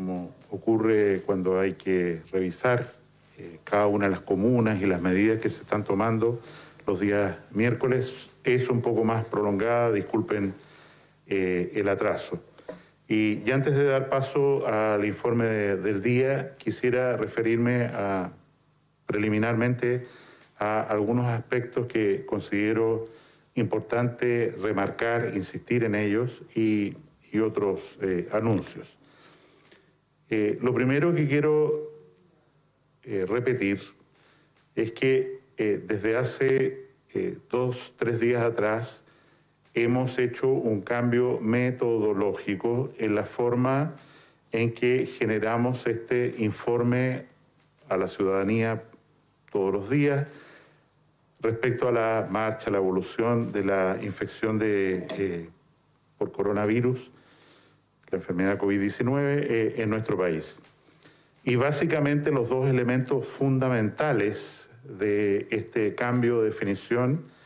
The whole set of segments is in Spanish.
como ocurre cuando hay que revisar cada una de las comunas y las medidas que se están tomando los días miércoles, es un poco más prolongada, disculpen el atraso. Y antes de dar paso al informe del día, quisiera referirme preliminarmente a algunos aspectos que considero importante remarcar, insistir en ellos y otros anuncios. Lo primero que quiero repetir es que desde hace 2-3 días atrás hemos hecho un cambio metodológico en la forma en que generamos este informe a la ciudadanía todos los días respecto a la marcha, la evolución de la infección por coronavirus, la enfermedad COVID-19 en nuestro país. Y básicamente los dos elementos fundamentales de este cambio de definición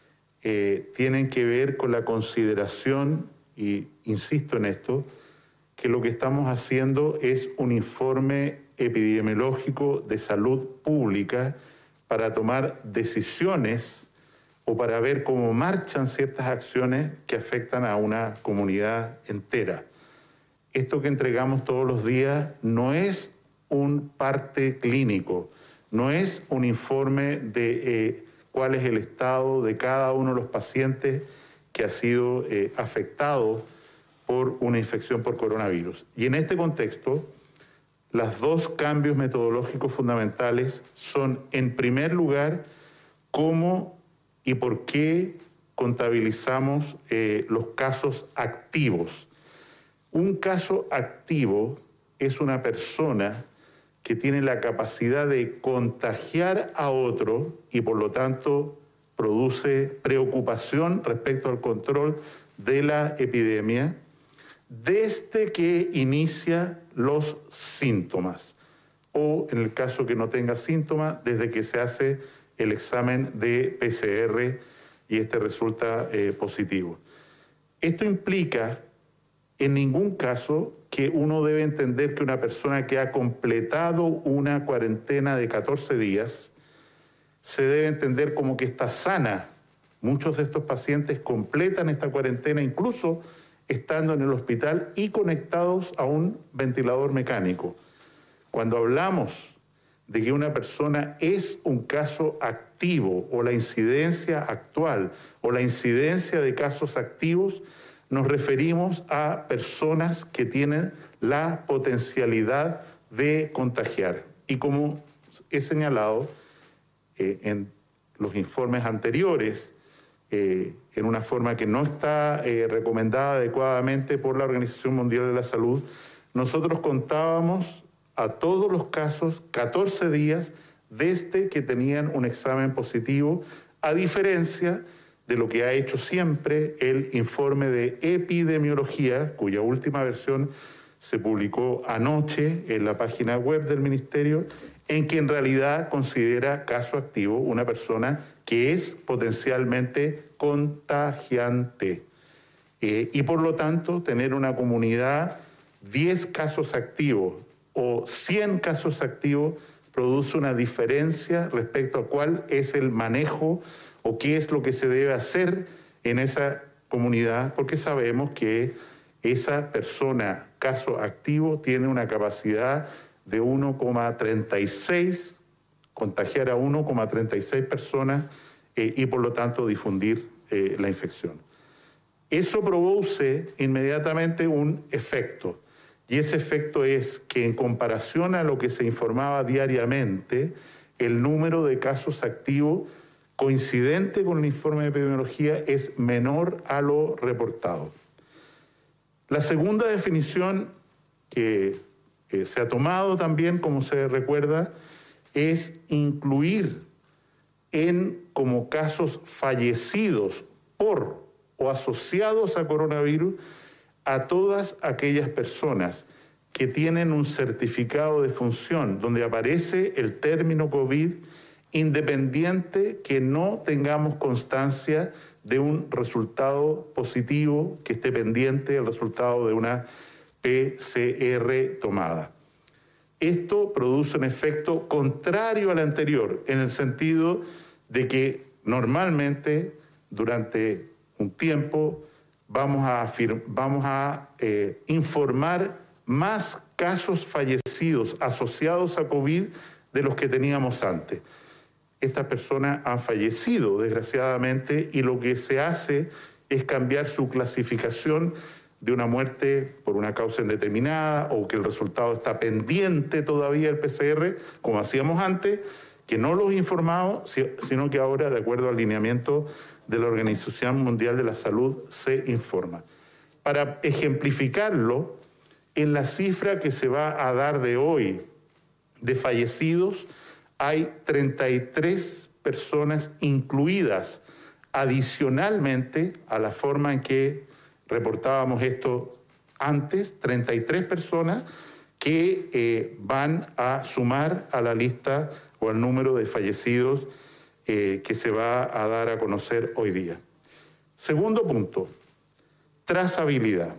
tienen que ver con la consideración, y insisto en esto, que lo que estamos haciendo es un informe epidemiológico de salud pública para tomar decisiones o para ver cómo marchan ciertas acciones que afectan a una comunidad entera. Esto que entregamos todos los días no es un parte clínico, no es un informe de cuál es el estado de cada uno de los pacientes que ha sido afectado por una infección por coronavirus. Y en este contexto, los dos cambios metodológicos fundamentales son, en primer lugar, cómo y por qué contabilizamos los casos activos. Un caso activo es una persona que tiene la capacidad de contagiar a otro y por lo tanto produce preocupación respecto al control de la epidemia desde que inicia los síntomas o, en el caso que no tenga síntomas, desde que se hace el examen de PCR y este resulta positivo. Esto implica en ningún caso que uno debe entender que una persona que ha completado una cuarentena de 14 días se debe entender como que está sana. Muchos de estos pacientes completan esta cuarentena incluso estando en el hospital y conectados a un ventilador mecánico. Cuando hablamos de que una persona es un caso activo o la incidencia actual o la incidencia de casos activos, nos referimos a personas que tienen la potencialidad de contagiar. Y como he señalado en los informes anteriores, en una forma que no está recomendada adecuadamente por la Organización Mundial de la Salud, nosotros contábamos a todos los casos 14 días desde que tenían un examen positivo, a diferencia de lo que ha hecho siempre el informe de epidemiología, cuya última versión se publicó anoche en la página web del Ministerio, en que en realidad considera caso activo una persona que es potencialmente contagiante. Y por lo tanto, tener una comunidad 10 casos activos o 100 casos activos produce una diferencia respecto a cuál es el manejo o qué es lo que se debe hacer en esa comunidad, porque sabemos que esa persona, caso activo, tiene una capacidad de 1,36, contagiar a 1,36 personas y por lo tanto difundir la infección. Eso produce inmediatamente un efecto, y ese efecto es que en comparación a lo que se informaba diariamente, el número de casos activos coincidente con el informe de epidemiología es menor a lo reportado. La segunda definición que se ha tomado también, como se recuerda, es incluir como casos fallecidos por o asociados a coronavirus a todas aquellas personas que tienen un certificado de función donde aparece el término COVID, independiente que no tengamos constancia de un resultado positivo que esté pendiente del resultado de una PCR tomada. Esto produce un efecto contrario al anterior, en el sentido de que normalmente durante un tiempo vamos a informar más casos fallecidos asociados a COVID de los que teníamos antes. Estas personas han fallecido, desgraciadamente, y lo que se hace es cambiar su clasificación de una muerte por una causa indeterminada o que el resultado está pendiente todavía del PCR, como hacíamos antes, que no los informamos, sino que ahora, de acuerdo al lineamiento de la Organización Mundial de la Salud, se informa. Para ejemplificarlo, en la cifra que se va a dar de hoy de fallecidos, hay 33 personas incluidas adicionalmente a la forma en que reportábamos esto antes, 33 personas que van a sumar a la lista o al número de fallecidos que se va a dar a conocer hoy día. Segundo punto, trazabilidad.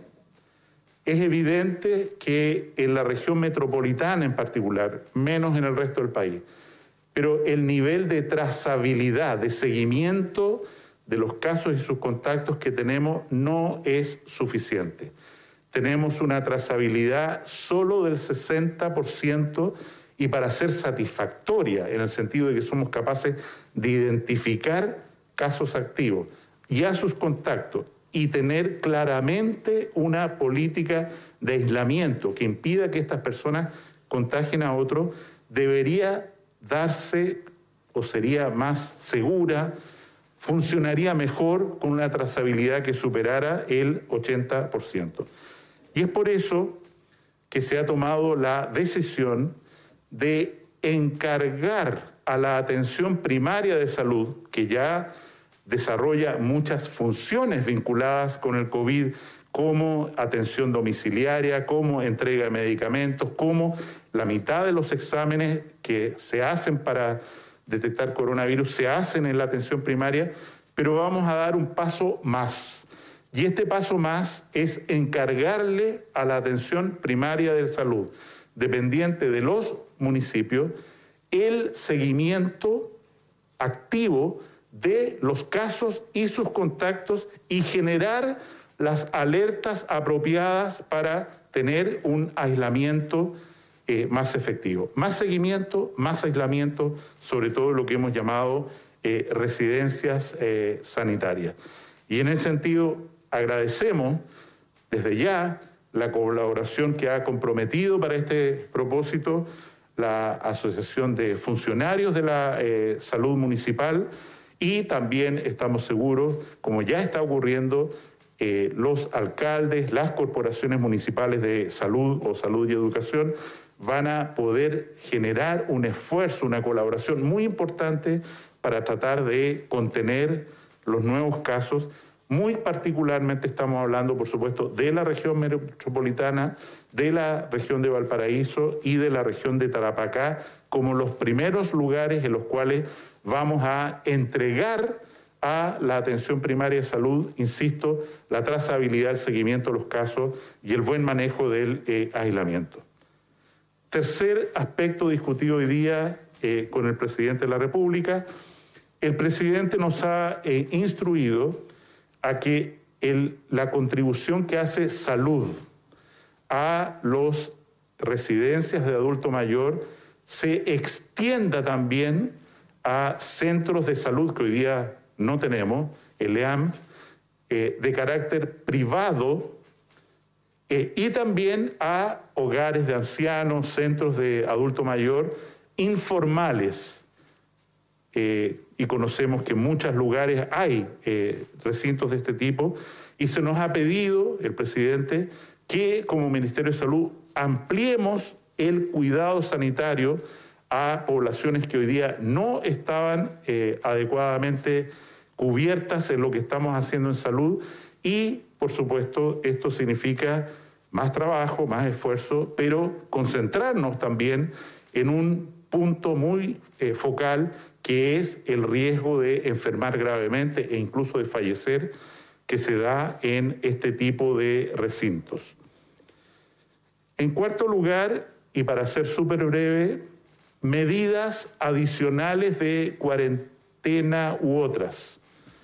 Es evidente que en la región metropolitana en particular, menos en el resto del país, pero el nivel de trazabilidad, de seguimiento de los casos y sus contactos que tenemos no es suficiente. Tenemos una trazabilidad solo del 60% y para ser satisfactoria, en el sentido de que somos capaces de identificar casos activos y a sus contactos y tener claramente una política de aislamiento que impida que estas personas contagien a otros, debería darse o sería más segura, funcionaría mejor con una trazabilidad que superara el 80%. Y es por eso que se ha tomado la decisión de encargar a la atención primaria de salud, que ya desarrolla muchas funciones vinculadas con el COVID, como atención domiciliaria, como entrega de medicamentos, como la mitad de los exámenes que se hacen para detectar coronavirus se hacen en la atención primaria, pero vamos a dar un paso más. Y este paso más es encargarle a la atención primaria de salud, dependiente de los municipios, el seguimiento activo de los casos y sus contactos y generar las alertas apropiadas para tener un aislamiento más efectivo. Más seguimiento, más aislamiento, sobre todo lo que hemos llamado residencias sanitarias. Y en ese sentido agradecemos desde ya la colaboración que ha comprometido para este propósito la Asociación de Funcionarios de la Salud Municipal, y también estamos seguros, como ya está ocurriendo, los alcaldes, las corporaciones municipales de salud o salud y educación van a poder generar un esfuerzo, una colaboración muy importante para tratar de contener los nuevos casos. Muy particularmente estamos hablando, por supuesto, de la región metropolitana, de la región de Valparaíso y de la región de Tarapacá, como los primeros lugares en los cuales vamos a entregar a la atención primaria de salud, insisto, la trazabilidad, el seguimiento de los casos y el buen manejo del aislamiento. Tercer aspecto discutido hoy día con el presidente de la República. El presidente nos ha instruido a que la contribución que hace salud a las residencias de adulto mayor se extienda también a centros de salud que hoy día no tenemos, el EAM, de carácter privado, y también a hogares de ancianos, centros de adulto mayor informales. Y conocemos que en muchos lugares hay recintos de este tipo, y se nos ha pedido, el presidente, que como Ministerio de Salud ampliemos el cuidado sanitario a poblaciones que hoy día no estaban adecuadamente cubiertas en lo que estamos haciendo en salud, y por supuesto esto significa más trabajo, más esfuerzo, pero concentrarnos también en un punto muy focal, que es el riesgo de enfermar gravemente e incluso de fallecer que se da en este tipo de recintos. En cuarto lugar, y para ser súper breve, medidas adicionales de cuarentena u otras.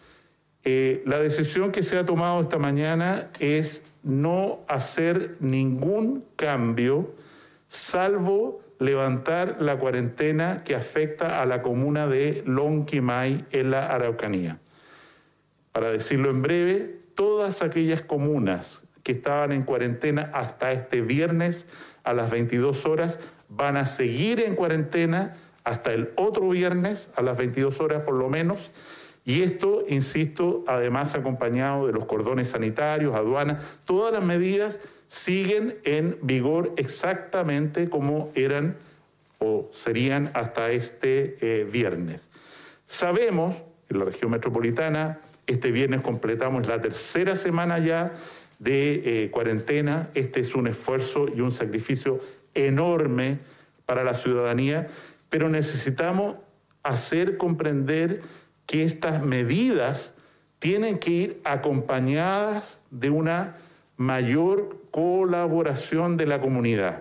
La decisión que se ha tomado esta mañana es no hacer ningún cambio, salvo levantar la cuarentena que afecta a la comuna de Lonquimay en la Araucanía. Para decirlo en breve, todas aquellas comunas que estaban en cuarentena hasta este viernes a las 22 horas van a seguir en cuarentena hasta el otro viernes a las 22 horas por lo menos. Y esto, insisto, además acompañado de los cordones sanitarios, aduanas, todas las medidas siguen en vigor exactamente como eran o serían hasta este viernes. Sabemos, en la región metropolitana, este viernes completamos la tercera semana ya de cuarentena. Este es un esfuerzo y un sacrificio enorme para la ciudadanía, pero necesitamos hacer comprender que estas medidas tienen que ir acompañadas de una mayor colaboración de la comunidad.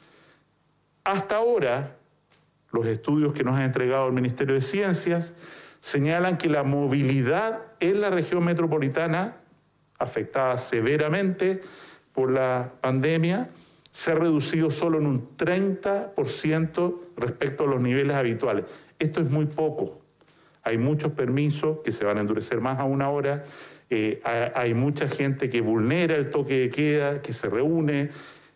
Hasta ahora, los estudios que nos ha entregado el Ministerio de Ciencias señalan que la movilidad en la región metropolitana, afectada severamente por la pandemia, se ha reducido solo en un 30% respecto a los niveles habituales. Esto es muy poco. Hay muchos permisos que se van a endurecer más aún ahora. Hay mucha gente que vulnera el toque de queda, que se reúne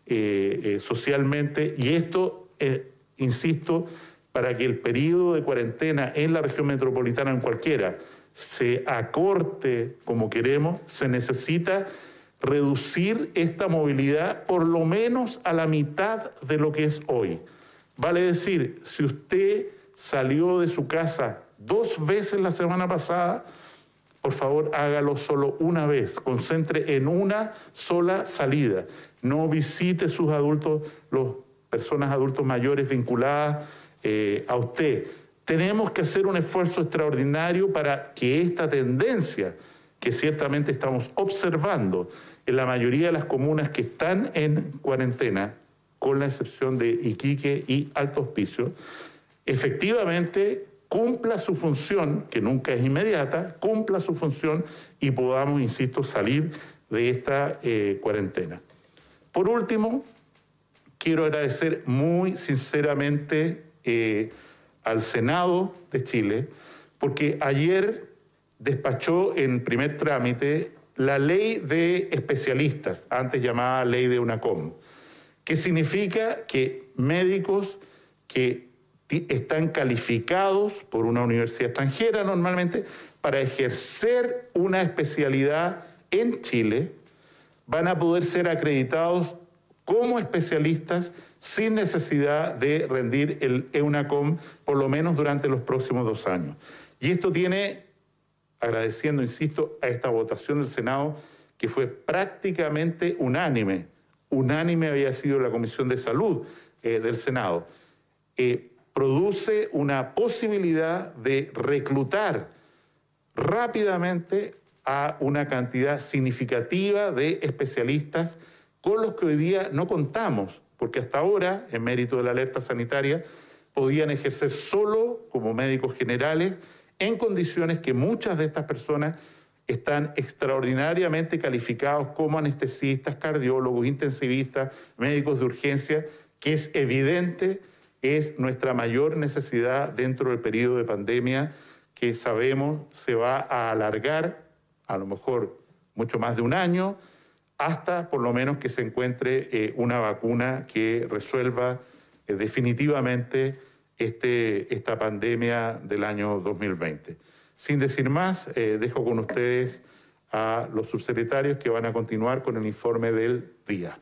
socialmente. Y esto, insisto, para que el periodo de cuarentena en la región metropolitana, en cualquiera, se acorte como queremos, se necesita reducir esta movilidad por lo menos a la mitad de lo que es hoy. Vale decir, si usted salió de su casa 2 veces la semana pasada, por favor hágalo solo una vez, concentre en una sola salida. No visite sus adultos, las personas adultos mayores vinculadas a usted. Tenemos que hacer un esfuerzo extraordinario para que esta tendencia que ciertamente estamos observando en la mayoría de las comunas que están en cuarentena, con la excepción de Iquique y Alto Hospicio, efectivamente cumpla su función, que nunca es inmediata, cumpla su función y podamos, insisto, salir de esta cuarentena. Por último, quiero agradecer muy sinceramente al Senado de Chile, porque ayer despachó en primer trámite la ley de especialistas, antes llamada ley de UNACOM, que significa que médicos que están calificados por una universidad extranjera normalmente para ejercer una especialidad en Chile van a poder ser acreditados como especialistas sin necesidad de rendir el EUNACOM por lo menos durante los próximos 2 años. Y esto tiene, agradeciendo, insisto, a esta votación del Senado que fue prácticamente unánime. Unánime había sido la Comisión de Salud del Senado. Produce una posibilidad de reclutar rápidamente a una cantidad significativa de especialistas con los que hoy día no contamos, porque hasta ahora, en mérito de la alerta sanitaria, podían ejercer solo como médicos generales en condiciones que muchas de estas personas están extraordinariamente calificados como anestesistas, cardiólogos, intensivistas, médicos de urgencia, que es evidente es nuestra mayor necesidad dentro del periodo de pandemia que sabemos se va a alargar, a lo mejor mucho más de 1 año, hasta por lo menos que se encuentre una vacuna que resuelva definitivamente esta pandemia del año 2020. Sin decir más, dejo con ustedes a los subsecretarios que van a continuar con el informe del día.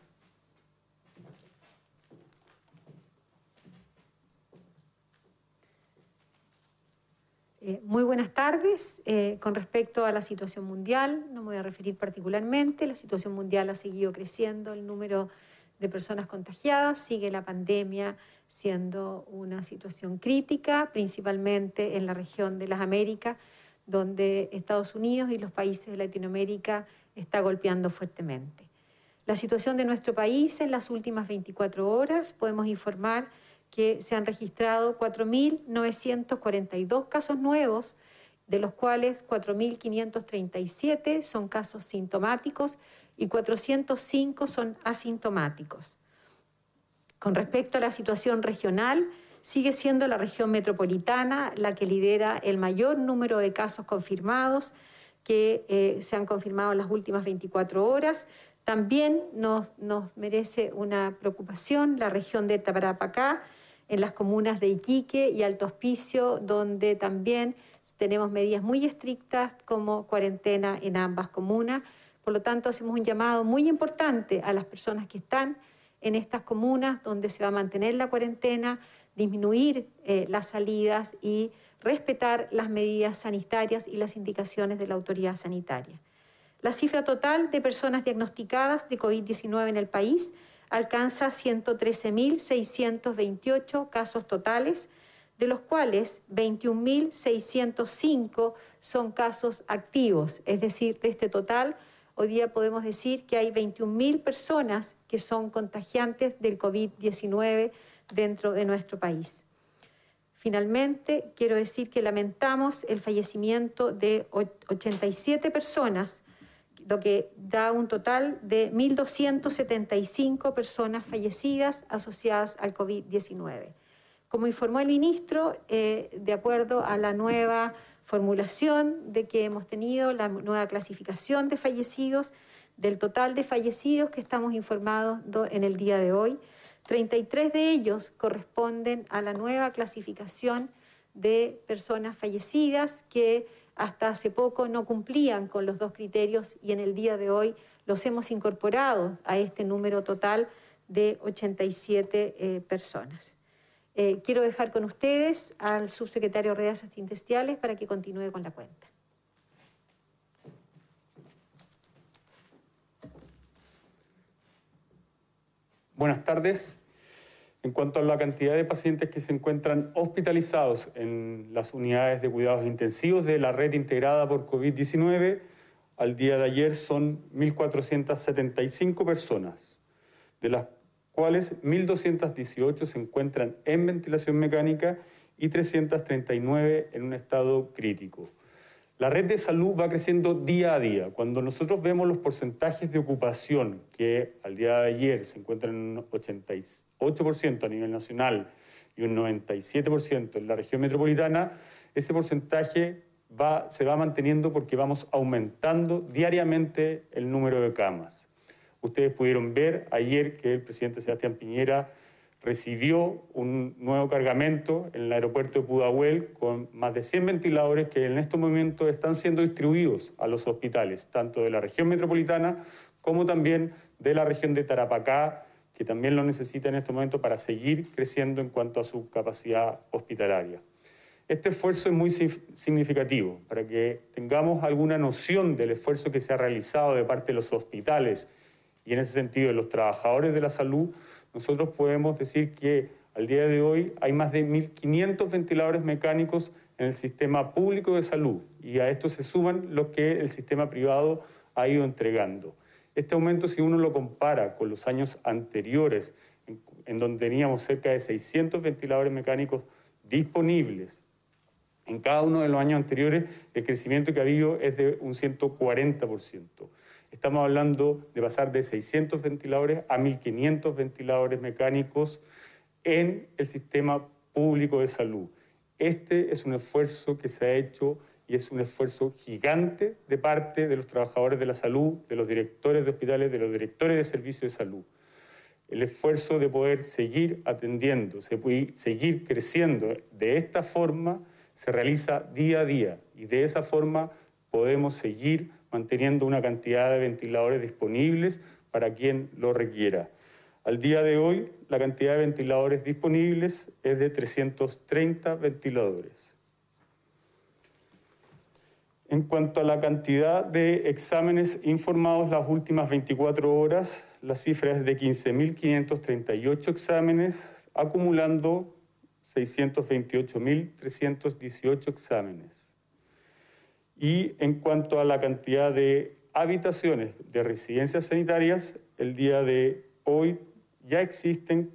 Muy buenas tardes. Con respecto a la situación mundial, no me voy a referir particularmente. La situación mundial ha seguido creciendo, el número de personas contagiadas, sigue la pandemia siendo una situación crítica, principalmente en la región de las Américas, donde Estados Unidos y los países de Latinoamérica está golpeando fuertemente. La situación de nuestro país en las últimas 24 horas, podemos informar que se han registrado 4.942 casos nuevos, de los cuales 4.537 son casos sintomáticos y 405 son asintomáticos. Con respecto a la situación regional, sigue siendo la región metropolitana la que lidera el mayor número de casos confirmados que se han confirmado en las últimas 24 horas. También nos merece una preocupación la región de Tarapacá, en las comunas de Iquique y Alto Hospicio, donde también tenemos medidas muy estrictas como cuarentena en ambas comunas. Por lo tanto, hacemos un llamado muy importante a las personas que están en estas comunas donde se va a mantener la cuarentena, disminuir las salidas y respetar las medidas sanitarias y las indicaciones de la autoridad sanitaria. La cifra total de personas diagnosticadas de COVID-19 en el país alcanza 113.628 casos totales, de los cuales 21.605 son casos activos. Es decir, de este total, hoy día podemos decir que hay 21.000 personas que son contagiantes del COVID-19 dentro de nuestro país. Finalmente, quiero decir que lamentamos el fallecimiento de 87 personas, lo que da un total de 1.275 personas fallecidas asociadas al COVID-19. Como informó el ministro, de acuerdo a la nueva formulación de que hemos tenido, la nueva clasificación de fallecidos, del total de fallecidos que estamos informados en el día de hoy, 33 de ellos corresponden a la nueva clasificación de personas fallecidas que hasta hace poco no cumplían con los dos criterios y en el día de hoy los hemos incorporado a este número total de 87 personas. Quiero dejar con ustedes al subsecretario Reas Asistenciales para que continúe con la cuenta. Buenas tardes. En cuanto a la cantidad de pacientes que se encuentran hospitalizados en las unidades de cuidados intensivos de la red integrada por COVID-19, al día de ayer son 1.475 personas, de las cuales 1.218 se encuentran en ventilación mecánica y 339 en un estado crítico. La red de salud va creciendo día a día. Cuando nosotros vemos los porcentajes de ocupación que al día de ayer se encuentran en un 88% a nivel nacional y un 97% en la región metropolitana, ese porcentaje se va manteniendo porque vamos aumentando diariamente el número de camas. Ustedes pudieron ver ayer que el presidente Sebastián Piñera recibió un nuevo cargamento en el aeropuerto de Pudahuel con más de 100 ventiladores que en estos momentos están siendo distribuidos a los hospitales, tanto de la región metropolitana como también de la región de Tarapacá, que también lo necesita en este momento para seguir creciendo en cuanto a su capacidad hospitalaria. Este esfuerzo es muy significativo para que tengamos alguna noción del esfuerzo que se ha realizado de parte de los hospitales y en ese sentido de los trabajadores de la salud. Nosotros podemos decir que al día de hoy hay más de 1.500 ventiladores mecánicos en el sistema público de salud y a esto se suman los que el sistema privado ha ido entregando. Este aumento, si uno lo compara con los años anteriores, en donde teníamos cerca de 600 ventiladores mecánicos disponibles, en cada uno de los años anteriores el crecimiento que ha habido es de un 140%. Estamos hablando de pasar de 600 ventiladores a 1.500 ventiladores mecánicos en el sistema público de salud. Este es un esfuerzo que se ha hecho y es un esfuerzo gigante de parte de los trabajadores de la salud, de los directores de hospitales, de los directores de servicios de salud. El esfuerzo de poder seguir atendiendo, seguir creciendo de esta forma se realiza día a día y de esa forma podemos seguir manteniendo una cantidad de ventiladores disponibles para quien lo requiera. Al día de hoy, la cantidad de ventiladores disponibles es de 330 ventiladores. En cuanto a la cantidad de exámenes informados las últimas 24 horas, la cifra es de 15.538 exámenes, acumulando 628.318 exámenes. Y en cuanto a la cantidad de habitaciones de residencias sanitarias, el día de hoy ya existen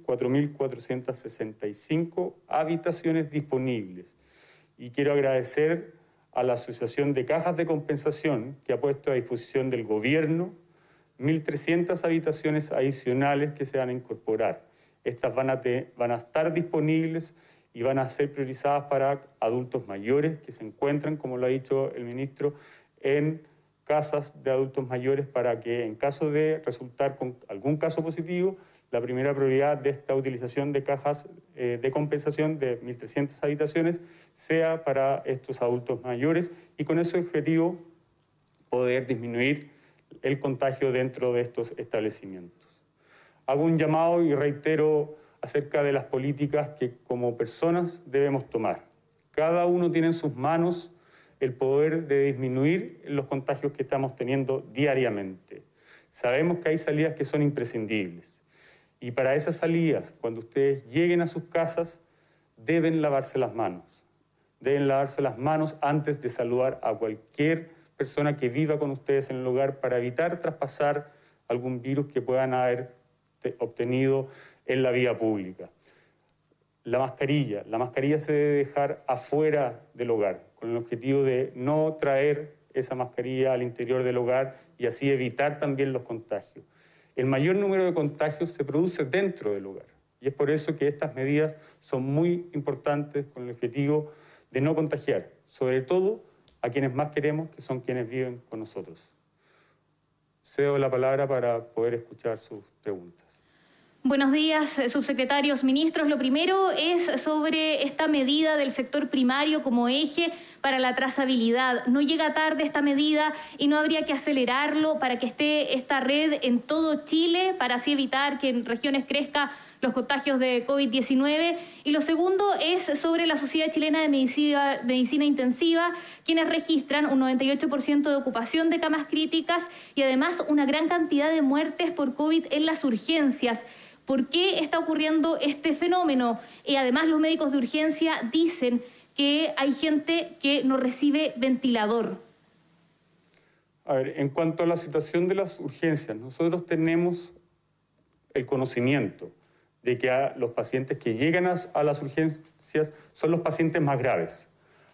4.465 habitaciones disponibles. Y quiero agradecer a la Asociación de Cajas de Compensación, que ha puesto a disposición del gobierno 1.300 habitaciones adicionales que se van a incorporar. Estas van a estar disponibles y van a ser priorizadas para adultos mayores que se encuentran, como lo ha dicho el ministro, en casas de adultos mayores, para que en caso de resultar con algún caso positivo, la primera prioridad de esta utilización de cajas de compensación de 1.300 habitaciones sea para estos adultos mayores, y con ese objetivo poder disminuir el contagio dentro de estos establecimientos. Hago un llamado y reitero acerca de las políticas que como personas debemos tomar. Cada uno tiene en sus manos el poder de disminuir los contagios que estamos teniendo diariamente. Sabemos que hay salidas que son imprescindibles. Y para esas salidas, cuando ustedes lleguen a sus casas, deben lavarse las manos. Deben lavarse las manos antes de saludar a cualquier persona que viva con ustedes en el hogar, para evitar traspasar algún virus que puedan haber obtenido en la vía pública. La mascarilla se debe dejar afuera del hogar, con el objetivo de no traer esa mascarilla al interior del hogar y así evitar también los contagios. El mayor número de contagios se produce dentro del hogar, y es por eso que estas medidas son muy importantes, con el objetivo de no contagiar, sobre todo a quienes más queremos, que son quienes viven con nosotros. Cedo la palabra para poder escuchar sus preguntas. Buenos días, subsecretarios, ministros. Lo primero es sobre esta medida del sector primario como eje para la trazabilidad. No llega tarde esta medida y no habría que acelerarlo para que esté esta red en todo Chile, para así evitar que en regiones crezcan los contagios de COVID-19. Y lo segundo es sobre la Sociedad Chilena de Medicina Intensiva, quienes registran un 98% de ocupación de camas críticas y además una gran cantidad de muertes por COVID en las urgencias. ¿Por qué está ocurriendo este fenómeno? Y además los médicos de urgencia dicen que hay gente que no recibe ventilador. A ver, en cuanto a la situación de las urgencias, nosotros tenemos el conocimiento de que los pacientes que llegan a las urgencias son los pacientes más graves.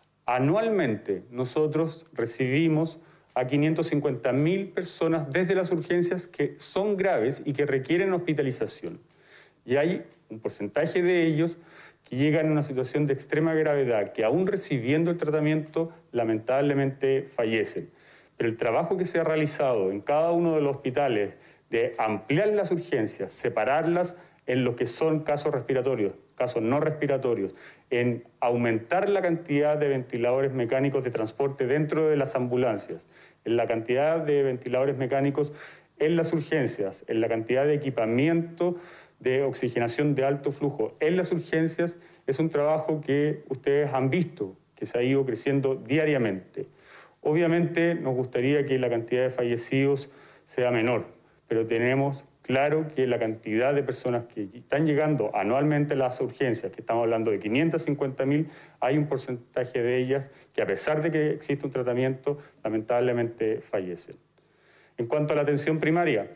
Anualmente nosotros recibimos a 550.000 personas desde las urgencias que son graves y que requieren hospitalización. Y hay un porcentaje de ellos que llegan en una situación de extrema gravedad, que aún recibiendo el tratamiento, lamentablemente fallecen. Pero el trabajo que se ha realizado en cada uno de los hospitales de ampliar las urgencias, separarlas en lo que son casos respiratorios, casos no respiratorios, en aumentar la cantidad de ventiladores mecánicos de transporte dentro de las ambulancias, en la cantidad de ventiladores mecánicos en las urgencias, en la cantidad de equipamiento de oxigenación de alto flujo en las urgencias, es un trabajo que ustedes han visto, que se ha ido creciendo diariamente. Obviamente nos gustaría que la cantidad de fallecidos sea menor, pero tenemos claro que la cantidad de personas que están llegando anualmente a las urgencias, que estamos hablando de 550.000, hay un porcentaje de ellas que, a pesar de que existe un tratamiento, lamentablemente fallecen. En cuanto a la atención primaria,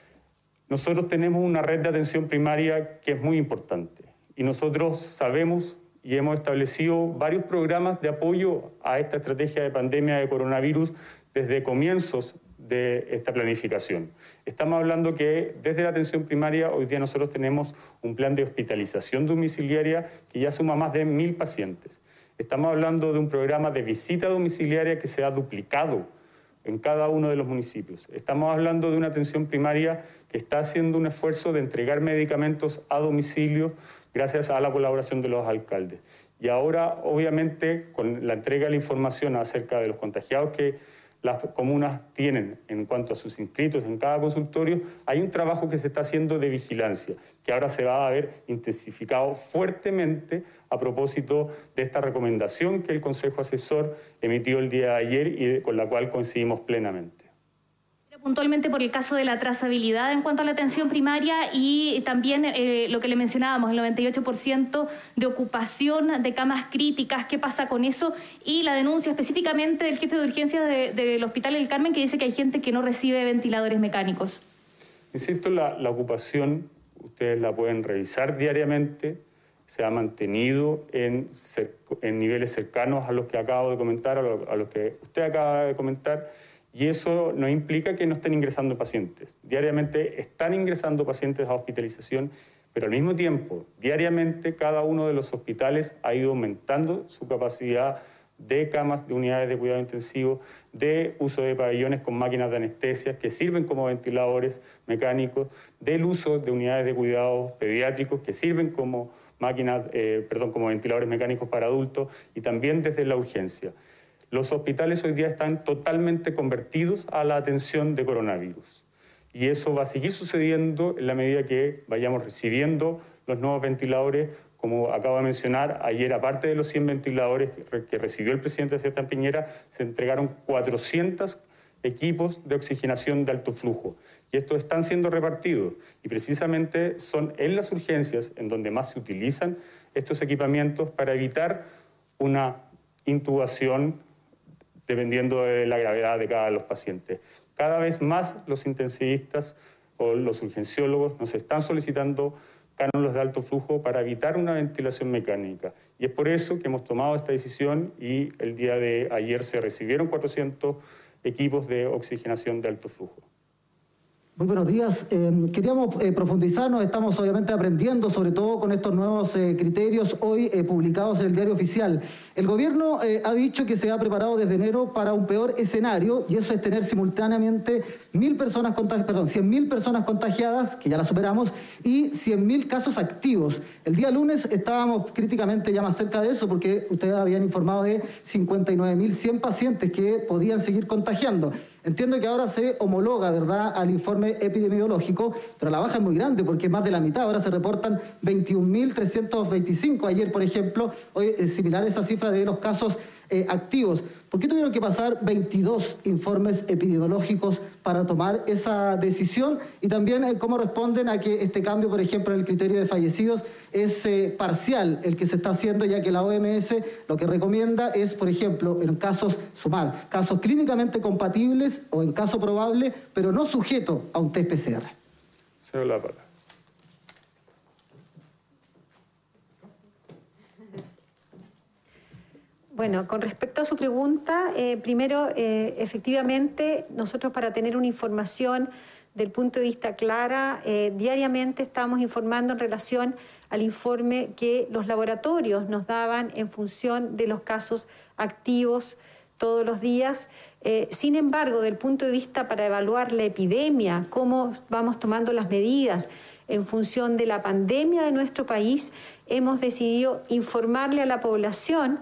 nosotros tenemos una red de atención primaria que es muy importante y nosotros sabemos y hemos establecido varios programas de apoyo a esta estrategia de pandemia de coronavirus desde comienzos de esta planificación. Estamos hablando que desde la atención primaria hoy día nosotros tenemos un plan de hospitalización domiciliaria que ya suma más de 1.000 pacientes. Estamos hablando de un programa de visita domiciliaria que se ha duplicado en cada uno de los municipios. Estamos hablando de una atención primaria que está haciendo un esfuerzo de entregar medicamentos a domicilio gracias a la colaboración de los alcaldes. Y ahora, obviamente, con la entrega de la información acerca de los contagiados que las comunas tienen en cuanto a sus inscritos en cada consultorio, hay un trabajo que se está haciendo de vigilancia, que ahora se va a ver intensificado fuertemente a propósito de esta recomendación que el Consejo Asesor emitió el día de ayer y con la cual coincidimos plenamente. Puntualmente por el caso de la trazabilidad en cuanto a la atención primaria y también lo que le mencionábamos, el 98% de ocupación de camas críticas, ¿qué pasa con eso? Y la denuncia específicamente del jefe de urgencias del Hospital del Carmen, que dice que hay gente que no recibe ventiladores mecánicos. Insisto, la ocupación, ustedes la pueden revisar diariamente, se ha mantenido en niveles cercanos a los que acabo de comentar, a los que usted acaba de comentar, y eso no implica que no estén ingresando pacientes. Diariamente están ingresando pacientes a hospitalización, pero al mismo tiempo, diariamente cada uno de los hospitales ha ido aumentando su capacidad de camas, de unidades de cuidado intensivo, de uso de pabellones con máquinas de anestesia que sirven como ventiladores mecánicos, del uso de unidades de cuidados pediátricos que sirven como como ventiladores mecánicos para adultos, y también desde la urgencia. Los hospitales hoy día están totalmente convertidos a la atención de coronavirus. Y eso va a seguir sucediendo en la medida que vayamos recibiendo los nuevos ventiladores. Como acabo de mencionar, ayer, aparte de los 100 ventiladores que recibió el presidente Sebastián Piñera, se entregaron 400 equipos de oxigenación de alto flujo. Y estos están siendo repartidos. Y precisamente son en las urgencias en donde más se utilizan estos equipamientos para evitar una intubación dependiendo de la gravedad de cada uno de los pacientes. Cada vez más los intensivistas o los urgenciólogos nos están solicitando cánulas de alto flujo para evitar una ventilación mecánica. Y es por eso que hemos tomado esta decisión y el día de ayer se recibieron 400 equipos de oxigenación de alto flujo. Muy buenos días. Queríamos profundizarnos, estamos obviamente aprendiendo, sobre todo con estos nuevos criterios hoy publicados en el Diario Oficial. El gobierno ha dicho que se ha preparado desde enero para un peor escenario, y eso es tener simultáneamente 100.000 personas contagiadas, que ya las superamos, y 100.000 casos activos. El día lunes estábamos críticamente ya más cerca de eso, porque ustedes habían informado de 59.100 pacientes que podían seguir contagiando. Entiendo que ahora se homologa, ¿verdad?, al informe epidemiológico, pero la baja es muy grande porque es más de la mitad. Ahora se reportan 21.325 ayer, por ejemplo. Hoy es similar a esa cifra de los casos activos. ¿Por qué tuvieron que pasar 22 informes epidemiológicos para tomar esa decisión? Y también cómo responden a que este cambio, por ejemplo, en el criterio de fallecidos es parcial el que se está haciendo, ya que la OMS lo que recomienda es, por ejemplo, en casos, sumar casos clínicamente compatibles o en caso probable, pero no sujeto a un test PCR. Señor La Palabra. Bueno, con respecto a su pregunta, primero, efectivamente, nosotros para tener una información del punto de vista clara, diariamente estamos informando en relación al informe que los laboratorios nos daban en función de los casos activos todos los días. Sin embargo, del punto de vista para evaluar la epidemia, cómo vamos tomando las medidas en función de la pandemia de nuestro país, hemos decidido informarle a la población,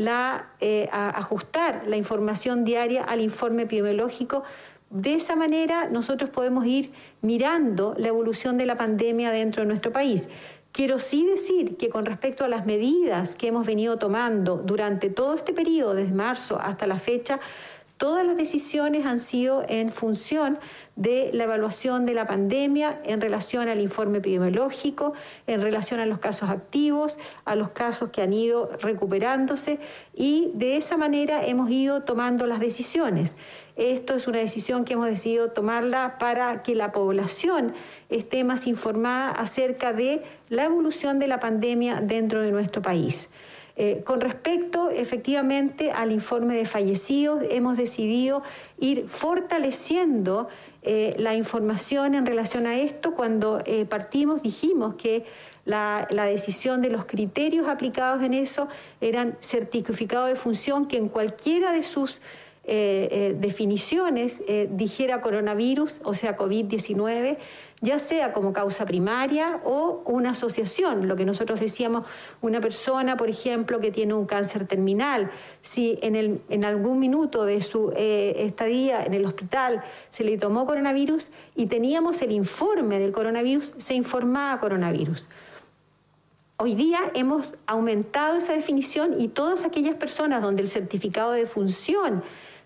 ajustar la información diaria al informe epidemiológico. De esa manera nosotros podemos ir mirando la evolución de la pandemia dentro de nuestro país. Quiero sí decir que con respecto a las medidas que hemos venido tomando durante todo este periodo, desde marzo hasta la fecha, todas las decisiones han sido en función de la evaluación de la pandemia en relación al informe epidemiológico, en relación a los casos activos, a los casos que han ido recuperándose, y de esa manera hemos ido tomando las decisiones. Esto es una decisión que hemos decidido tomarla para que la población esté más informada acerca de la evolución de la pandemia dentro de nuestro país. Con respecto, efectivamente, al informe de fallecidos, hemos decidido ir fortaleciendo la información en relación a esto. Cuando partimos dijimos que la decisión de los criterios aplicados en eso eran certificado de función, que en cualquiera de sus definiciones dijera coronavirus, o sea, COVID-19, ya sea como causa primaria o una asociación, lo que nosotros decíamos, una persona, por ejemplo, que tiene un cáncer terminal, si en algún minuto de su estadía en el hospital se le tomó coronavirus y teníamos el informe del coronavirus, se informaba coronavirus. Hoy día hemos aumentado esa definición y todas aquellas personas donde el certificado de función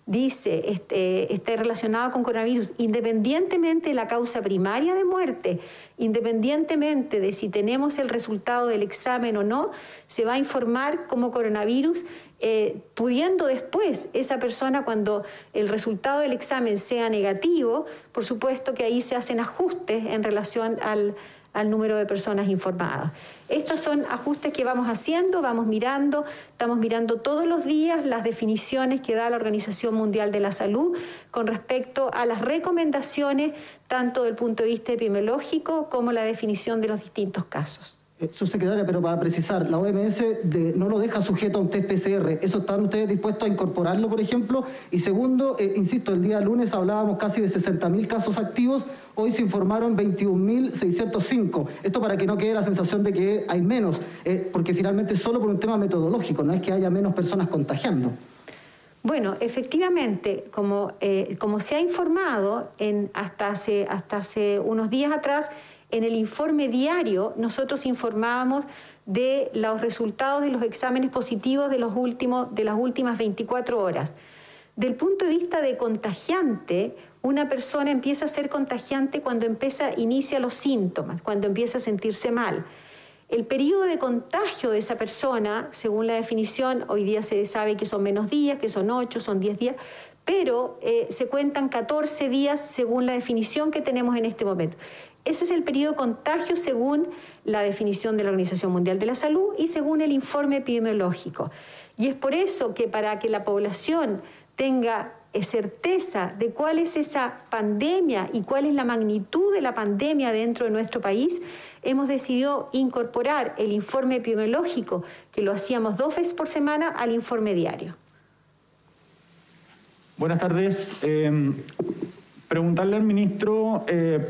dice esté relacionado con coronavirus, independientemente de la causa primaria de muerte, independientemente de si tenemos el resultado del examen o no, se va a informar como coronavirus, pudiendo después esa persona, cuando el resultado del examen sea negativo, por supuesto que ahí se hacen ajustes en relación al número de personas informadas. Estos son ajustes que vamos haciendo, vamos mirando, estamos mirando todos los días las definiciones que da la Organización Mundial de la Salud con respecto a las recomendaciones, tanto del punto de vista epidemiológico como la definición de los distintos casos. Subsecretaria, pero para precisar, la OMS no lo deja sujeto a un test PCR. ¿Eso están ustedes dispuestos a incorporarlo, por ejemplo? Y segundo, insisto, el día lunes hablábamos casi de 60.000 casos activos, hoy se informaron 21.605. Esto para que no quede la sensación de que hay menos, porque finalmente es solo por un tema metodológico, no es que haya menos personas contagiando. Bueno, efectivamente, como se ha informado hasta hace unos días atrás, en el informe diario nosotros informábamos de los resultados de los exámenes positivos de las últimas 24 horas. Del punto de vista de contagiante, una persona empieza a ser contagiante cuando inicia los síntomas, cuando empieza a sentirse mal. El periodo de contagio de esa persona, según la definición, hoy día se sabe que son menos días, que son 8, son 10 días, pero se cuentan 14 días según la definición que tenemos en este momento. Ese es el periodo de contagio según la definición de la Organización Mundial de la Salud y según el informe epidemiológico. Y es por eso que para que la población tenga certeza de cuál es esa pandemia y cuál es la magnitud de la pandemia dentro de nuestro país, hemos decidido incorporar el informe epidemiológico, que lo hacíamos 2 veces por semana, al informe diario. Buenas tardes. Preguntarle al ministro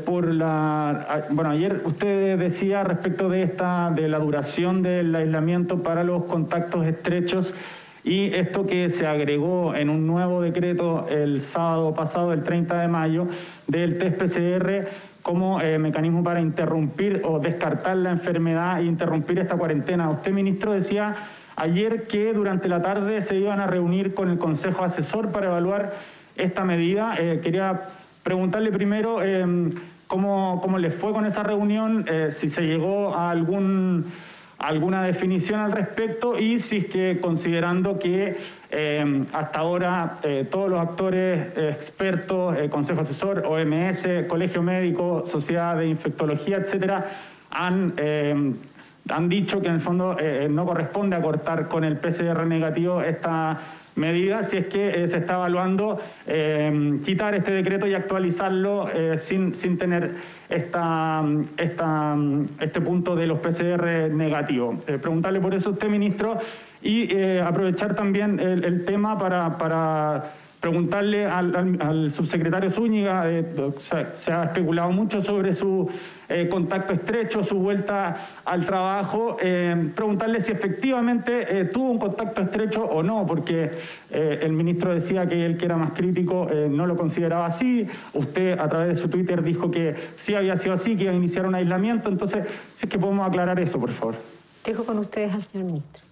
ayer usted decía respecto de la duración del aislamiento para los contactos estrechos y esto que se agregó en un nuevo decreto el sábado pasado, el 30 de mayo, del test PCR como mecanismo para interrumpir o descartar la enfermedad e interrumpir esta cuarentena. Usted, ministro, decía ayer que durante la tarde se iban a reunir con el Consejo Asesor para evaluar esta medida. Quería preguntarle primero cómo les fue con esa reunión, si se llegó a alguna definición al respecto y si es que, considerando que hasta ahora todos los actores expertos, Consejo Asesor, OMS, Colegio Médico, Sociedad de Infectología, etcétera, han dicho que en el fondo no corresponde acortar con el PCR negativo esta medida, si es que se está evaluando quitar este decreto y actualizarlo sin tener este punto de los PCR negativos. Preguntarle por eso a usted, ministro, y aprovechar también el tema para preguntarle al subsecretario Zúñiga. Se ha especulado mucho sobre su contacto estrecho, su vuelta al trabajo. Preguntarle si efectivamente tuvo un contacto estrecho o no, porque el ministro decía que él, que era más crítico, no lo consideraba así. Usted, a través de su Twitter, dijo que sí había sido así, que iba a iniciar un aislamiento. Entonces, si es que podemos aclarar eso, por favor. Dejo con ustedes al señor ministro.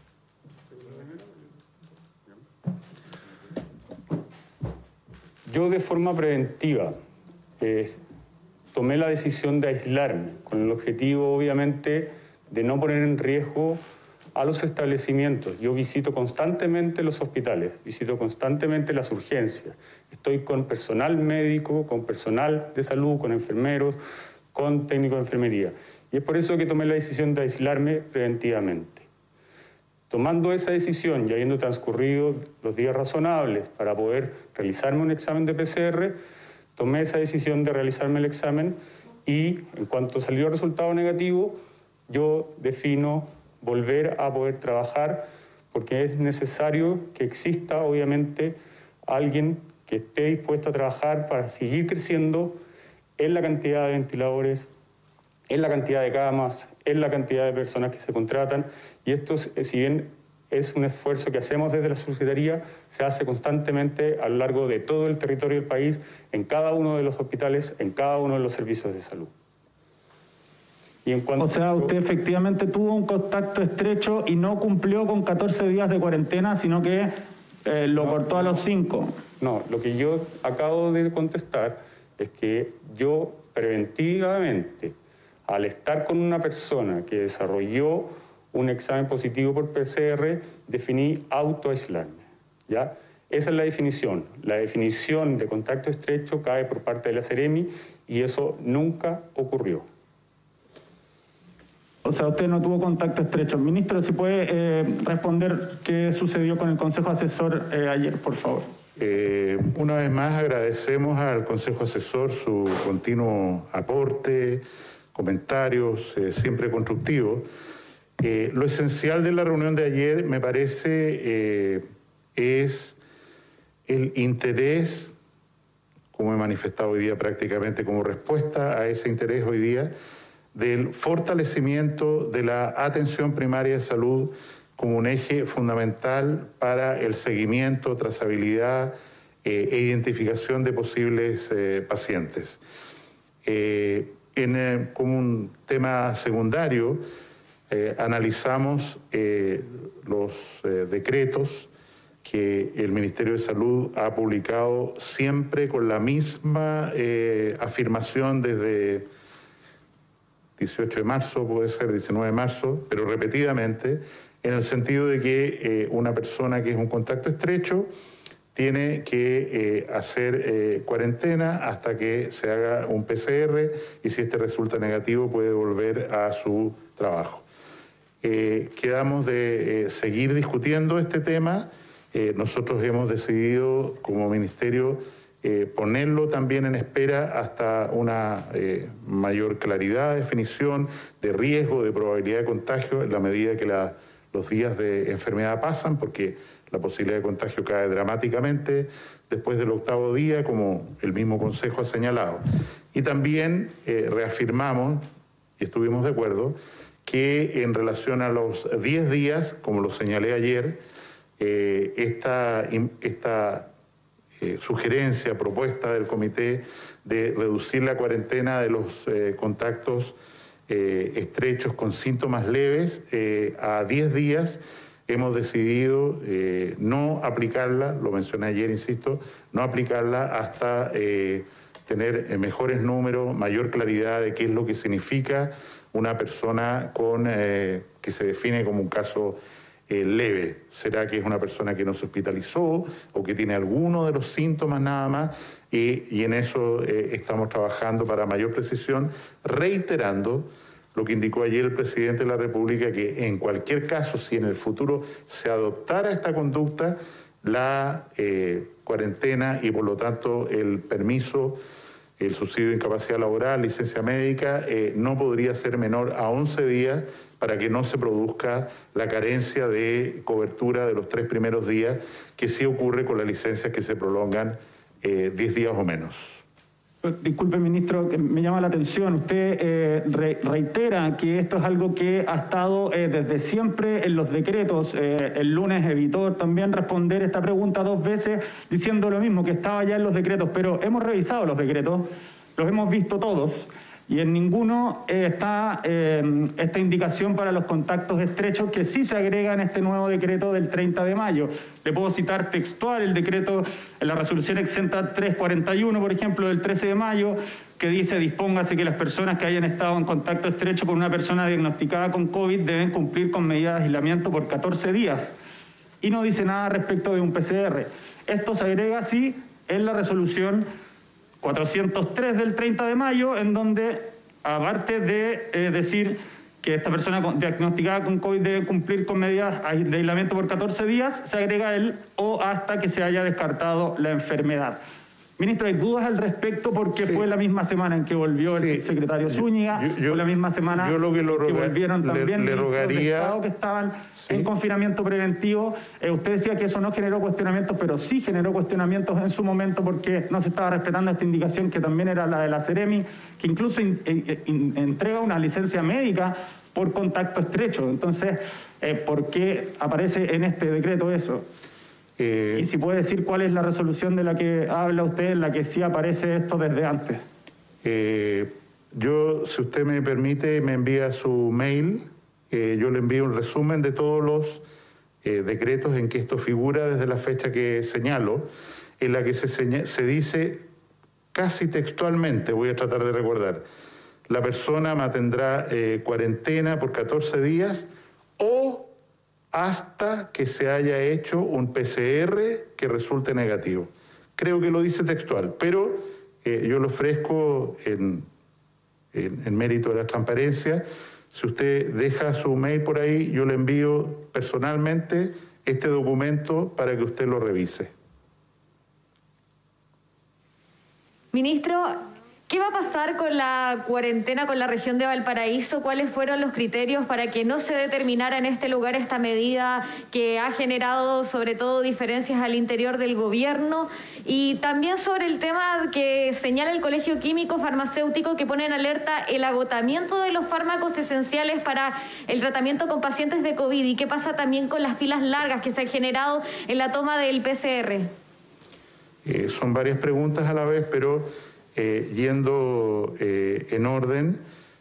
Yo, de forma preventiva, tomé la decisión de aislarme, con el objetivo, obviamente, de no poner en riesgo a los establecimientos. Yo visito constantemente los hospitales, visito constantemente las urgencias. Estoy con personal médico, con personal de salud, con enfermeros, con técnicos de enfermería. Y es por eso que tomé la decisión de aislarme preventivamente. Tomando esa decisión y habiendo transcurrido los días razonables para poder realizarme un examen de PCR, tomé esa decisión de realizarme el examen y, en cuanto salió el resultado negativo, yo defino volver a poder trabajar, porque es necesario que exista, obviamente, alguien que esté dispuesto a trabajar para seguir creciendo en la cantidad de ventiladores, en la cantidad de camas, en la cantidad de personas que se contratan. Y esto, si bien es un esfuerzo que hacemos desde la Subsecretaría, se hace constantemente a lo largo de todo el territorio del país, en cada uno de los hospitales, en cada uno de los servicios de salud. Y en cuanto usted efectivamente tuvo un contacto estrecho y no cumplió con 14 días de cuarentena, sino que lo cortó a los 5. No, lo que yo acabo de contestar es que yo preventivamente, al estar con una persona que desarrolló un examen positivo por PCR, definí autoaislarme, ¿ya? Esa es la definición. La definición de contacto estrecho cae por parte de la Seremi y eso nunca ocurrió. O sea, usted no tuvo contacto estrecho. Ministro, si puede responder qué sucedió con el Consejo Asesor ayer, por favor. Una vez más agradecemos al Consejo Asesor su continuo aporte, comentarios, siempre constructivos. Lo esencial de la reunión de ayer, me parece, es el interés, como he manifestado hoy día prácticamente como respuesta a ese interés hoy día, del fortalecimiento de la atención primaria de salud como un eje fundamental para el seguimiento, trazabilidad e identificación de posibles pacientes. Como un tema secundario, analizamos los decretos que el Ministerio de Salud ha publicado siempre con la misma afirmación desde 18 de marzo, puede ser 19 de marzo, pero repetidamente, en el sentido de que una persona que es un contacto estrecho tiene que hacer cuarentena hasta que se haga un PCR y si este resulta negativo puede volver a su trabajo. Quedamos de seguir discutiendo este tema. Nosotros hemos decidido como ministerio ponerlo también en espera hasta una mayor claridad, definición de riesgo, de probabilidad de contagio en la medida que los días de enfermedad pasan, porque la posibilidad de contagio cae dramáticamente después del 8º día, como el mismo Consejo ha señalado. Y también reafirmamos, y estuvimos de acuerdo, que en relación a los 10 días, como lo señalé ayer, esta sugerencia, propuesta del comité de reducir la cuarentena de los contactos estrechos con síntomas leves a 10 días, hemos decidido no aplicarla, lo mencioné ayer, insisto, no aplicarla hasta tener mejores números, mayor claridad de qué es lo que significa una persona que se define como un caso leve. ¿Será que es una persona que no se hospitalizó o que tiene alguno de los síntomas nada más? Y en eso estamos trabajando para mayor precisión, reiterando lo que indicó ayer el presidente de la República, que en cualquier caso, si en el futuro se adoptara esta conducta, la cuarentena y por lo tanto el permiso, el subsidio de incapacidad laboral, licencia médica, no podría ser menor a 11 días para que no se produzca la carencia de cobertura de los 3 primeros días, que sí ocurre con las licencias que se prolongan 10 días o menos. Disculpe, ministro, que me llama la atención. Usted reitera que esto es algo que ha estado desde siempre en los decretos. El lunes evitó también responder esta pregunta 2 veces diciendo lo mismo, que estaba ya en los decretos. Pero hemos revisado los decretos, los hemos visto todos, y en ninguno está esta indicación para los contactos estrechos que sí se agrega en este nuevo decreto del 30 de mayo. Le puedo citar textual el decreto, en la resolución exenta 341, por ejemplo, del 13 de mayo, que dice: dispóngase que las personas que hayan estado en contacto estrecho con una persona diagnosticada con COVID deben cumplir con medidas de aislamiento por 14 días. Y no dice nada respecto de un PCR. Esto se agrega así en la resolución 403 del 30 de mayo, en donde, aparte de decir que esta persona diagnosticada con COVID debe cumplir con medidas de aislamiento por 14 días, se agrega el o hasta que se haya descartado la enfermedad. Ministro, ¿hay dudas al respecto? Porque sí, fue la misma semana en que volvió el secretario Zúñiga, fue la misma semana que volvieron también los de Estado que estaban en confinamiento preventivo. Usted decía que eso no generó cuestionamientos, pero sí generó cuestionamientos en su momento porque no se estaba respetando esta indicación que también era la de la Seremi, que incluso entrega una licencia médica por contacto estrecho. Entonces, ¿por qué aparece en este decreto eso? Y si puede decir cuál es la resolución de la que habla usted, en la que sí aparece esto desde antes. Yo, si usted me permite, me envía su mail. Yo le envío un resumen de todos los decretos en que esto figura desde la fecha que señalo. en la que se dice casi textualmente, voy a tratar de recordar, la persona mantendrá cuarentena por 14 días o hasta que se haya hecho un PCR que resulte negativo. Creo que lo dice textual, pero yo lo ofrezco en mérito de la transparencia. Si usted deja su mail por ahí, yo le envío personalmente este documento para que usted lo revise. Ministro, ¿qué va a pasar con la cuarentena con la región de Valparaíso? ¿Cuáles fueron los criterios para que no se determinara en este lugar esta medida que ha generado sobre todo diferencias al interior del gobierno? Y también sobre el tema que señala el Colegio Químico Farmacéutico, que pone en alerta el agotamiento de los fármacos esenciales para el tratamiento con pacientes de COVID. ¿Y qué pasa también con las filas largas que se han generado en la toma del PCR? Son varias preguntas a la vez, pero yendo en orden,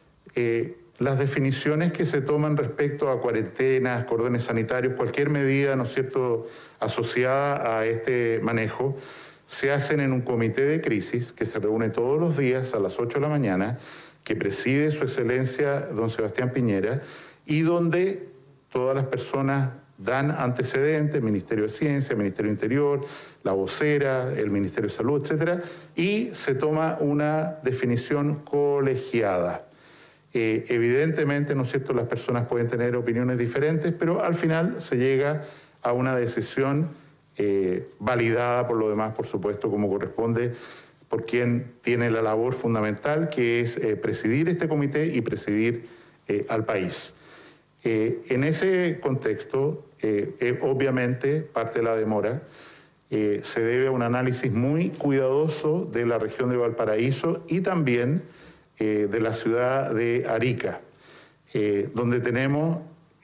las definiciones que se toman respecto a cuarentenas, cordones sanitarios, cualquier medida, ¿no es cierto?, asociada a este manejo, se hacen en un comité de crisis que se reúne todos los días a las 8 de la mañana, que preside Su Excelencia don Sebastián Piñera, y donde todas las personas dan antecedentes, el Ministerio de Ciencia, el Ministerio de Interior, la vocera, el Ministerio de Salud, etcétera, y se toma una definición colegiada. Evidentemente, ¿no es cierto?, las personas pueden tener opiniones diferentes, pero al final se llega a una decisión validada por lo demás, por supuesto, como corresponde, por quien tiene la labor fundamental, que es presidir este comité y presidir al país. En ese contexto, obviamente, parte de la demora se debe a un análisis muy cuidadoso de la región de Valparaíso y también de la ciudad de Arica, donde tenemos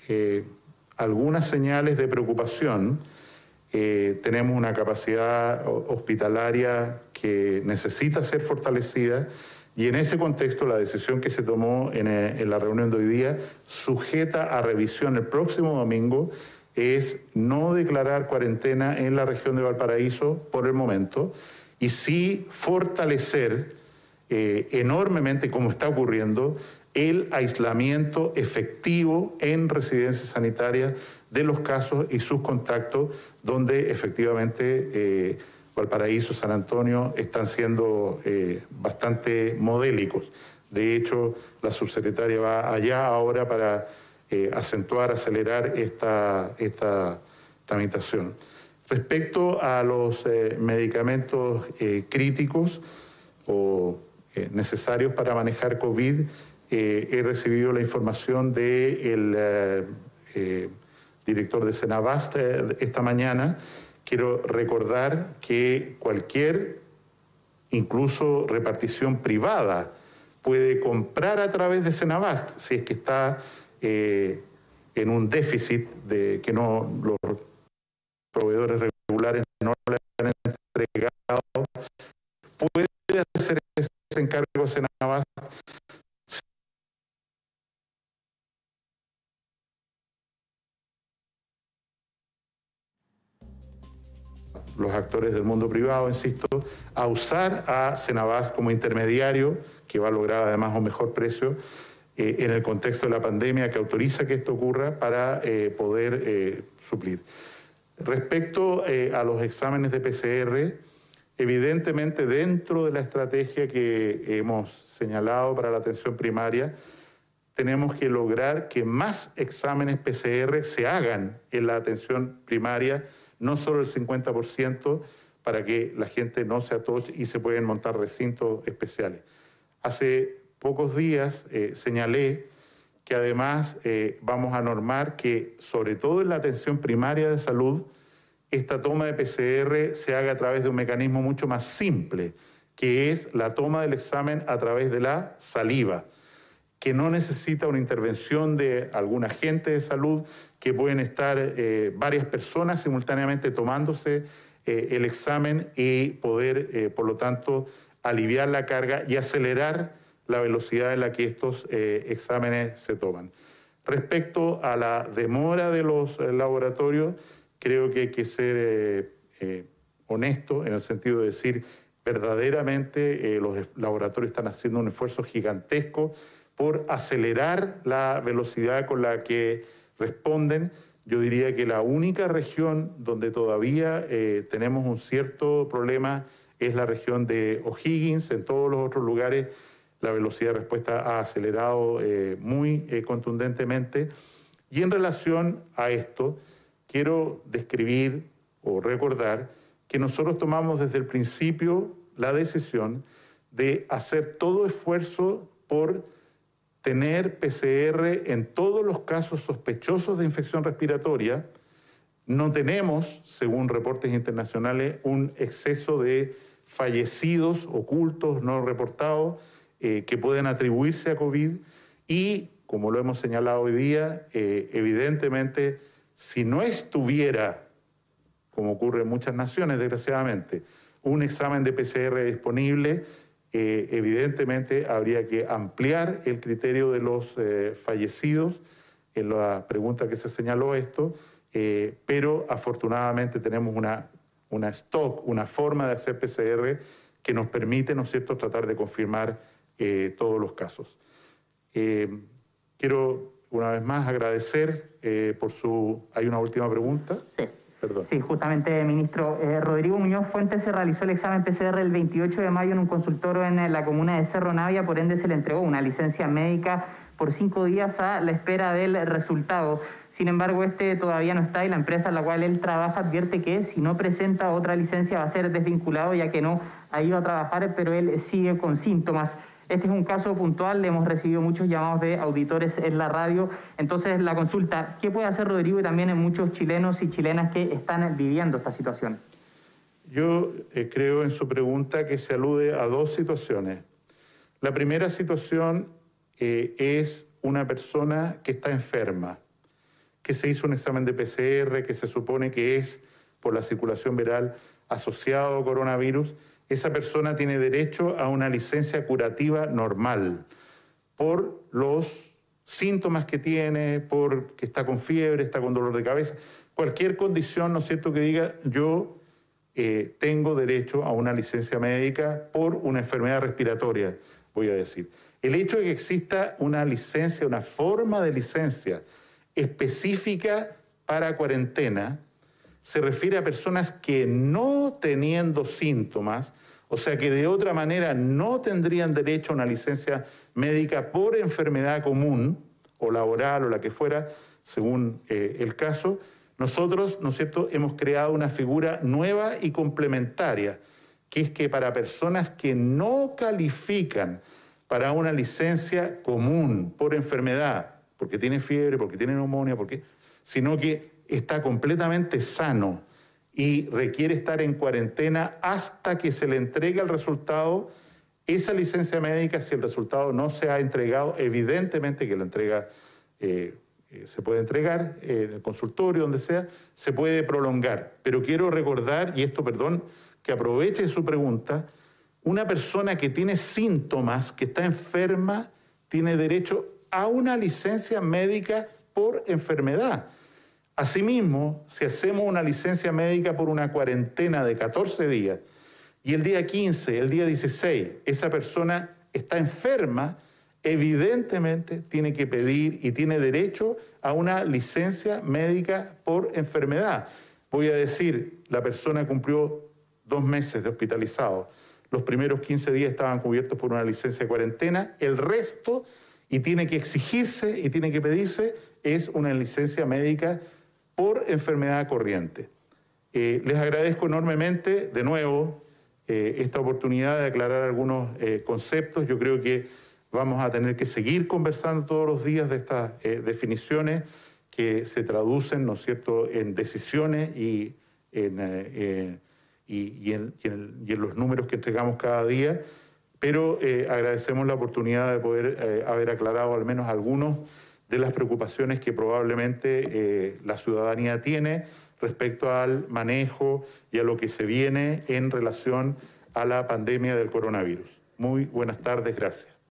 algunas señales de preocupación. Tenemos una capacidad hospitalaria que necesita ser fortalecida, y en ese contexto la decisión que se tomó en la reunión de hoy día, sujeta a revisión el próximo domingo, es no declarar cuarentena en la región de Valparaíso por el momento, y sí fortalecer enormemente, como está ocurriendo, el aislamiento efectivo en residencias sanitarias de los casos y sus contactos, donde efectivamente Valparaíso, San Antonio están siendo bastante modélicos. De hecho, la subsecretaria va allá ahora para acentuar, acelerar esta tramitación. Respecto a los medicamentos críticos o necesarios para manejar COVID, he recibido la información del director de Senabast esta mañana. Quiero recordar que cualquier, incluso repartición privada, puede comprar a través de Senabast si es que está en un déficit de que no los proveedores regulares no le han entregado. Puede hacer ese encargo Senabast los actores del mundo privado, insisto, a usar a Senabast como intermediario, que va a lograr además un mejor precio en el contexto de la pandemia, que autoriza que esto ocurra para poder suplir. Respecto a los exámenes de PCR, evidentemente dentro de la estrategia que hemos señalado para la atención primaria, tenemos que lograr que más exámenes PCR se hagan en la atención primaria, no solo el 50%, para que la gente no se atoche y se pueden montar recintos especiales. Hace pocos días señalé que además vamos a normar que, sobre todo en la atención primaria de salud, esta toma de PCR se haga a través de un mecanismo mucho más simple, que es la toma del examen a través de la saliva, que no necesita una intervención de algún agente de salud, que pueden estar varias personas simultáneamente tomándose el examen y poder, por lo tanto, aliviar la carga y acelerar la velocidad en la que estos exámenes se toman. Respecto a la demora de los laboratorios, creo que hay que ser honesto en el sentido de decir verdaderamente los laboratorios están haciendo un esfuerzo gigantesco por acelerar la velocidad con la que responden. Yo diría que la única región donde todavía tenemos un cierto problema es la región de O'Higgins. En todos los otros lugares la velocidad de respuesta ha acelerado muy contundentemente. Y en relación a esto, quiero describir o recordar que nosotros tomamos desde el principio la decisión de hacer todo esfuerzo por tener PCR en todos los casos sospechosos de infección respiratoria. No tenemos, según reportes internacionales, un exceso de fallecidos ocultos, no reportados, que pueden atribuirse a COVID. Y, como lo hemos señalado hoy día, evidentemente, si no estuviera, como ocurre en muchas naciones, desgraciadamente, un examen de PCR disponible, evidentemente habría que ampliar el criterio de los fallecidos. En la pregunta que se señaló esto, pero afortunadamente tenemos una forma de hacer PCR que nos permite, ¿no es cierto?, tratar de confirmar todos los casos. Quiero una vez más agradecer por su... ¿Hay una última pregunta? Sí. Perdón. Sí, justamente, ministro. Rodrigo Muñoz Fuentes se realizó el examen PCR el 28 de mayo en un consultorio en la comuna de Cerro Navia, por ende se le entregó una licencia médica por 5 días a la espera del resultado. Sin embargo, este todavía no está y la empresa en la cual él trabaja advierte que si no presenta otra licencia va a ser desvinculado, ya que no ha ido a trabajar, pero él sigue con síntomas. Este es un caso puntual, hemos recibido muchos llamados de auditores en la radio. Entonces, la consulta, ¿qué puede hacer Rodrigo y también en muchos chilenos y chilenas que están viviendo esta situación? Yo creo en su pregunta que se alude a 2 situaciones. La primera situación es una persona que está enferma, que se hizo un examen de PCR, que se supone que es por la circulación viral asociado a coronavirus. Esa persona tiene derecho a una licencia curativa normal por los síntomas que tiene, porque está con fiebre, está con dolor de cabeza, cualquier condición, ¿no es cierto?, que diga yo tengo derecho a una licencia médica por una enfermedad respiratoria, voy a decir. El hecho de que exista una licencia, una forma de licencia específica para cuarentena, se refiere a personas que no teniendo síntomas, o sea que de otra manera no tendrían derecho a una licencia médica por enfermedad común o laboral o la que fuera, según el caso. Nosotros, ¿no es cierto?, hemos creado una figura nueva y complementaria, que es que para personas que no califican para una licencia común por enfermedad, porque tiene fiebre, porque tiene neumonía, sino que está completamente sano y requiere estar en cuarentena hasta que se le entregue el resultado, esa licencia médica, si el resultado no se ha entregado, evidentemente que la entrega se puede entregar en el consultorio, donde sea, se puede prolongar. Pero quiero recordar, y esto, perdón, que aproveche su pregunta, una persona que tiene síntomas, que está enferma, tiene derecho a una licencia médica por enfermedad. Asimismo, si hacemos una licencia médica por una cuarentena de 14 días y el día 15, el día 16, esa persona está enferma, evidentemente tiene que pedir y tiene derecho a una licencia médica por enfermedad. Voy a decir, la persona cumplió 2 meses de hospitalizado. Los primeros 15 días estaban cubiertos por una licencia de cuarentena, el resto, y tiene que exigirse y tiene que pedirse, es una licencia médica por enfermedad corriente. Les agradezco enormemente, de nuevo, esta oportunidad de aclarar algunos conceptos. Yo creo que vamos a tener que seguir conversando todos los días de estas definiciones que se traducen, ¿no es cierto?, en decisiones y en los números que entregamos cada día, pero agradecemos la oportunidad de poder haber aclarado al menos algunos de las preocupaciones que probablemente la ciudadanía tiene respecto al manejo y a lo que se viene en relación a la pandemia del coronavirus. Muy buenas tardes, gracias.